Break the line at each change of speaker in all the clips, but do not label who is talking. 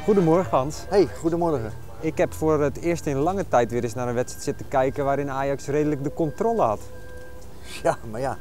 Goedemorgen Hans.
Hey, goedemorgen.
Ik heb voor het eerst in lange tijd weer eens naar een wedstrijd zitten kijken waarin Ajax redelijk de controle had.
Ja, maar ja,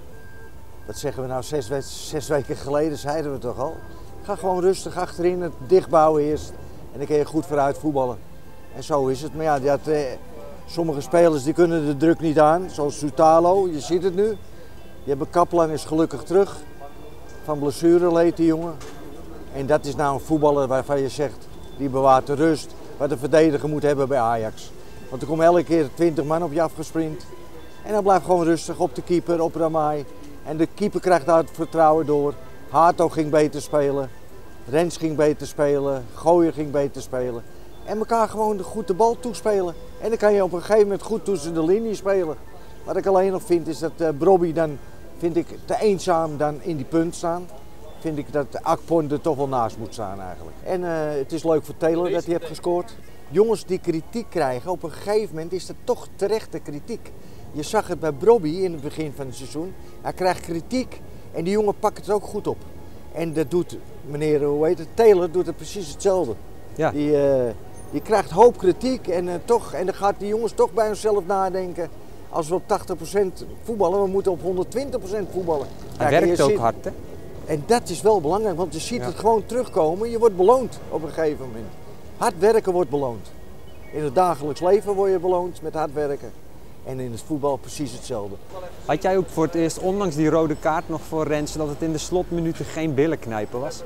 wat zeggen we nou, zes weken geleden zeiden we toch al. Ga gewoon rustig achterin, het dichtbouwen eerst en dan kun je goed vooruit voetballen. En zo is het. Maar ja, sommige spelers die kunnen de druk niet aan, zoals Soutalo, je ziet het nu. Je hebt Kaplan is gelukkig terug, van blessure leed die jongen. En dat is nou een voetballer waarvan je zegt, die bewaart de rust, wat een verdediger moet hebben bij Ajax. Want er komen elke keer 20 man op je afgesprint. En dan blijft gewoon rustig op de keeper, op Ramai. En de keeper krijgt daar het vertrouwen door. Hato ging beter spelen, Rens ging beter spelen, Gooier ging beter spelen. En elkaar gewoon goed de bal toespelen. En dan kan je op een gegeven moment goed tussen de linie spelen. Wat ik alleen nog vind is dat Brobby dan, vind ik, te eenzaam dan in die punt staan. Vind ik dat Akpom er toch wel naast moet staan eigenlijk. En het is leuk voor Taylor dat hij heeft gescoord. Jongens die kritiek krijgen, op een gegeven moment is dat toch terechte kritiek. Je zag het bij Brobby in het begin van het seizoen. Hij krijgt kritiek en die jongen pakt het ook goed op. En dat doet meneer, hoe heet het, Taylor doet het precies hetzelfde.
Ja.
Die krijgt hoop kritiek en dan gaat die jongens toch bij zichzelf nadenken. Als we op 80% voetballen, we moeten op 120% voetballen.
Hij werkt ook hard, hè?
En dat is wel belangrijk, want je ziet het gewoon terugkomen. Je wordt beloond op een gegeven moment. Hard werken wordt beloond. In het dagelijks leven word je beloond met hard werken. En in het voetbal precies hetzelfde.
Had jij ook voor het eerst, ondanks die rode kaart nog voor Rens, dat het in de slotminuten geen billenknijpen was?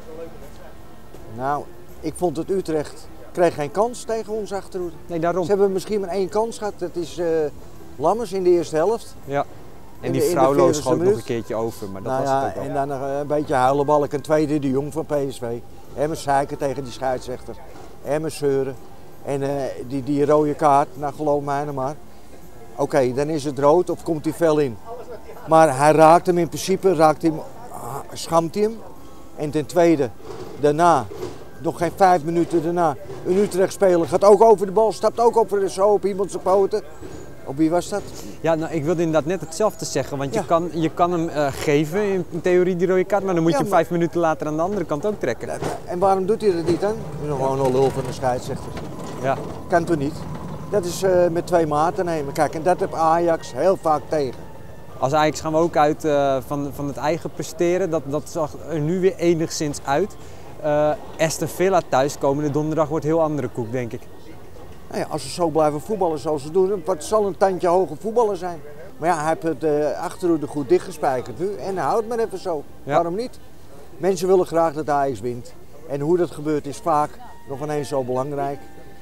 Nou, ik vond het Utrecht kreeg geen kans tegen ons achterhoede.
Nee, daarom.
Ze hebben misschien maar 1 kans gehad. Dat is Lammers in de eerste helft.
Ja. En die Fraulo schoot nog een keertje over, maar dat was het ook wel.
En dan nog een beetje huilenbalk. En tweede de Jong van PSV. En mijn zeiken tegen die scheidsrechter. En mijn zeuren. En die rode kaart, nou geloof mij nou maar. Oké, dan is het rood of komt hij fel in. Maar hij raakt hem in principe, schamt hij hem. En ten tweede, daarna, nog geen 5 minuten daarna, een Utrecht-speler gaat ook over de bal, stapt ook op iemand zijn poten. Op wie was dat?
Ja, nou, ik wilde inderdaad net hetzelfde zeggen, want je kan hem geven in theorie die rode kaart, maar dan moet je hem 5 minuten later aan de andere kant ook trekken.
En waarom doet hij dat niet dan? Dat is gewoon een lul van de scheidsrechter.
Ja.
Kan toch niet? Dat is met 2 maten nemen. Kijk, en dat heb Ajax heel vaak tegen.
Als Ajax gaan we ook uit van het eigen presteren, dat zag er nu weer enigszins uit. Aston Villa thuis komende donderdag wordt heel andere koek, denk ik.
Nou ja, als ze zo blijven voetballen zoals ze doen, wat zal een tandje hoger voetballer zijn. Maar ja, hij heeft het achterhoede goed dichtgespijkerd nu en hij houdt maar even zo. Ja. Waarom niet? Mensen willen graag dat Ajax wint. En hoe dat gebeurt is vaak nog ineens zo belangrijk.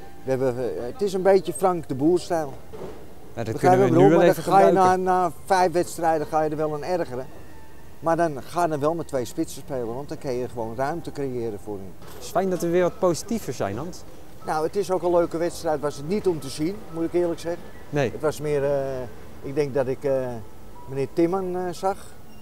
Het is een beetje Frank de Boer-stijl.
Ja, dat kunnen we nu wel even
ga je na 5 wedstrijden ga je er wel aan ergeren. Maar dan ga je wel met 2 spitsen spelen, want dan kun je gewoon ruimte creëren voor hen.
Het is fijn dat we weer wat positiever zijn, Hans.
Nou, het is ook een leuke wedstrijd, was het niet om te zien, moet ik eerlijk zeggen.
Nee.
Het was meer, ik denk dat ik meneer Timman zag,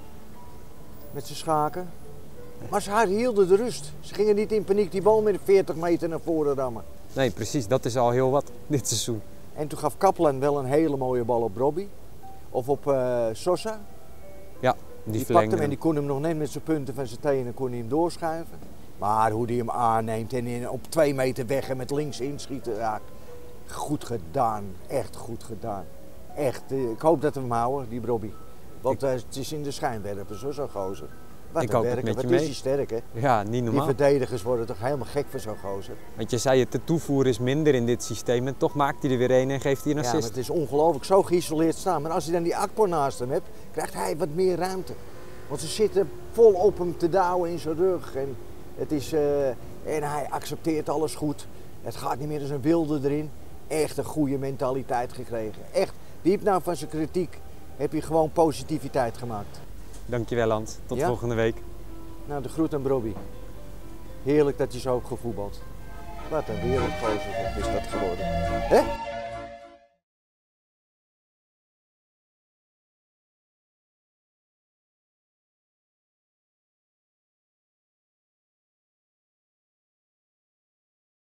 met zijn schaken. Maar ze hielden de rust. Ze gingen niet in paniek die bal met 40 meter naar voren rammen.
Nee, precies. Dat is al heel wat dit seizoen.
En toen gaf Kaplan wel een hele mooie bal op Brobby. Of op Sosa.
Ja,
die pakte hem en die kon hem nog net met zijn punten van zijn tenen kon hij hem doorschuiven. Maar hoe hij hem aanneemt en op 2 meter weg en met links inschieten. Ja, goed gedaan. Echt goed gedaan. Echt. Ik hoop dat we hem houden, die Brobby. Want het is in de schijnwerpers, zo'n gozer. Wat
ik hoop
werken,
het met je
wat
mee.
is die sterk, hè?
Ja, niet normaal.
Die verdedigers worden toch helemaal gek van zo'n gozer.
Want je zei het, de toevoer is minder in dit systeem en toch maakt hij er weer 1 en geeft hij een assist.
Ja, maar het is ongelooflijk zo geïsoleerd staan. Maar als hij dan die Akpom naast hem hebt, krijgt hij wat meer ruimte. Want ze zitten vol op hem te douwen in zijn rug. En hij accepteert alles goed. Het gaat niet meer als een wilde erin. Echt een goede mentaliteit gekregen. Echt, diep nou van zijn kritiek heb je gewoon positiviteit gemaakt.
Dankjewel Hans, tot volgende week.
Nou, de groet aan Brobby. Heerlijk dat je zo hebt gevoetbald. Wat een wereldgozer is dat geworden. Hè?